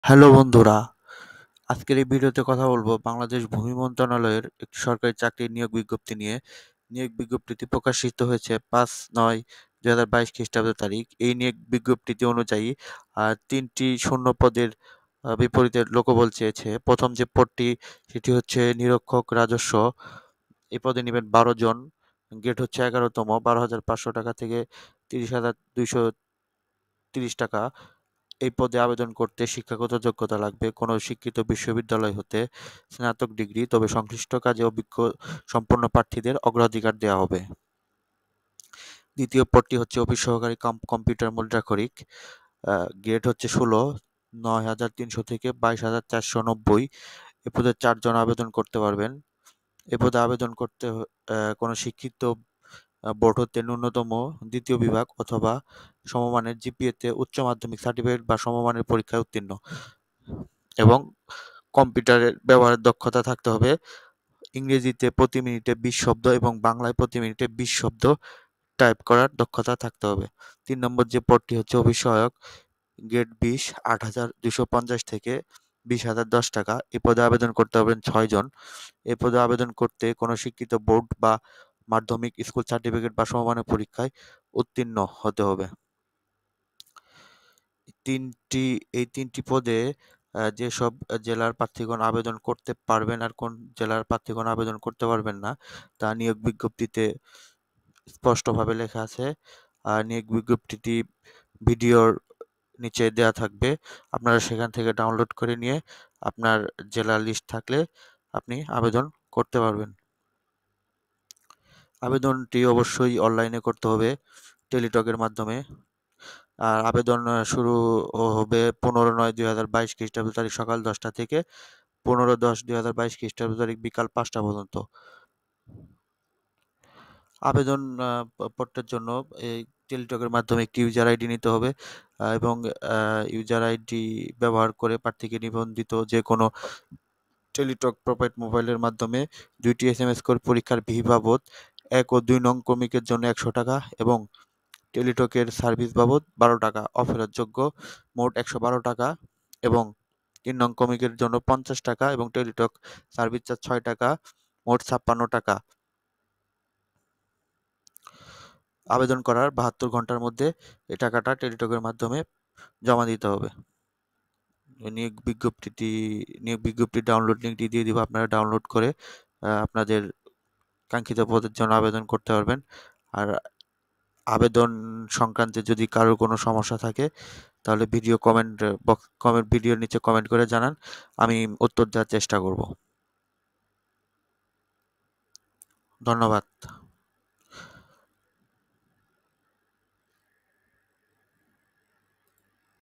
Hello বন্ধুরা, আজকের এই ভিডিওতে কথা বলবো বাংলাদেশ ভূমি মন্ত্রণালয়ের একটি সরকারি চাকরির নিয়োগ বিজ্ঞপ্তি নিয়ে। নিয়োগ বিজ্ঞপ্তিটি প্রকাশিত হয়েছে ৫/৯/২০২২ খ্রিস্টাব্দ তারিখ। এই নিয়োগ বিজ্ঞপ্তিটি অনুযায়ী তিনটি শূন্য পদের বিপরীতে লোকবল চেয়েছে। প্রথম যে পদটি সেটি হচ্ছে নিরীক্ষক রাজস্ব। এই পদে নেবেন ১২ জন। গ্রেড হচ্ছে ১১তম, ১২,৫০০ টাকা থেকে ৩০,২৩০ টাকা। এই পদে আবেদন করতে শিক্ষাগত যোগ্যতা লাগবে কোনো শিক্ষিত বিশ্ববিদ্যালয় হতে স্নাতক ডিগ্রি, তবে সংশ্লিষ্ট কাজে অভিজ্ঞ সম্পন্ন প্রার্থীদের অগ্রাধিকার দেওয়া হবে। দ্বিতীয় পদটি হচ্ছে অফিস সহকারী কম্পিউটার মুদ্রাক্ষরিক। গ্রেড হচ্ছে ১৬, ৯,৩০০ থেকে ২২,৪৯০। এ পদে ৪ জন আবেদন করতে পারবেন। এ পদে আবেদন করতে কোনো শিক্ষিত বোর্ড হতে ন্যূনতম দ্বিতীয় বিভাগ অথবা সমমানের জিপিএতে উচ্চ মাধ্যমিক সার্টিফিকেট বা সমমানের পরীক্ষায় উত্তীর্ণ এবং কম্পিউটারের ব্যবহারের দক্ষতা থাকতে হবে। ইংরেজিতে প্রতি মিনিটে ২০ শব্দ এবং বাংলায় প্রতি মিনিটে ২০ শব্দ টাইপ করার দক্ষতা থাকতে হবে। ৩ নম্বর যে পদটি হচ্ছে অফিস সহায়ক, গ্রেড ২০, ৮,২৫০ থেকে ২০,০১০ টাকা। এ পদে আবেদন করতে পারবেন ৬ জন। এ পদে আবেদন করতে কোনো শিক্ষিত বোর্ড বা মাধ্যমিক স্কুল সার্টিফিকেট বা সমমানের পরীক্ষায় উত্তীর্ণ হতে হবে। তিনটি এই ৩টি পদে যেসব জেলার প্রার্থীগণ আবেদন করতে পারবেন আর কোন জেলার প্রার্থীগণ আবেদন করতে পারবেন না তা নিয়োগ বিজ্ঞপ্তিতে স্পষ্টভাবে লেখা আছে। নিয়োগ বিজ্ঞপ্তিটি ভিডিওর নিচে দেয়া থাকবে। আপনারা সেখান থেকে ডাউনলোড করে নিয়ে আপনার জেলার লিস্ট থাকলে আপনি আবেদন করতে পারবেন। আবেদনটি অবশ্যই অনলাইনে করতে হবে টেলিটকের মাধ্যমে। আর আবেদন শুরু হবে ১৫/৯/২০২২ খ্রিস্টাব্দ তারিখ সকাল ১০টা থেকে ১৫/১০/২০২২ খ্রিস্টাব্দ তারিখ বিকাল ৫টা পর্যন্ত। আবেদন পত্রের জন্য এই টেলিটকের মাধ্যমে একটি ইউজার আইডি নিতে হবে এবং ইউজার আইডি ব্যবহার করে প্রার্থীকে নিবন্ধিত যে কোনো টেলিটক প্রিপেইড মোবাইলের মাধ্যমে ২টি এসএমএস করে পরীক্ষার ফি বাবদ ১ ও ২ নং ক্রমিকের জন্য ১০০ টাকা এবং টেলিটকের সার্ভিস বাবদ ১২ টাকা অফেরতযোগ্য, মোট ১১২ টাকা এবং ৩ নং ক্রমিকের জন্য ৫০ টাকা এবং টেলিটক সার্ভিস চার্জ ৬ টাকা, মোট ৫৬ টাকা। আবেদন করার ৭২ ঘন্টার মধ্যে এই টাকাটা টেলিটকের মাধ্যমে জমা দিতে হবে। নিয়োগ বিজ্ঞপ্তির ডাউনলোড লিঙ্কটি দিয়ে দিব। আপনারা ডাউনলোড করে আপনাদের কাঙ্ক্ষিত পদের জন্য আবেদন করতে পারবেন। আর আবেদন সংক্রান্তে যদি কারোর কোনো সমস্যা থাকে তাহলে ভিডিওর নিচে কমেন্ট করে জানান। আমি উত্তর দেওয়ার চেষ্টা করব। ধন্যবাদ।